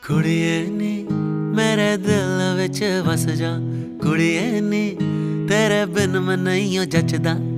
कुड़िए नी मेरे दिल विच वस जा, कुड़िए नी तेरे बिन मैं नहीं जचदा।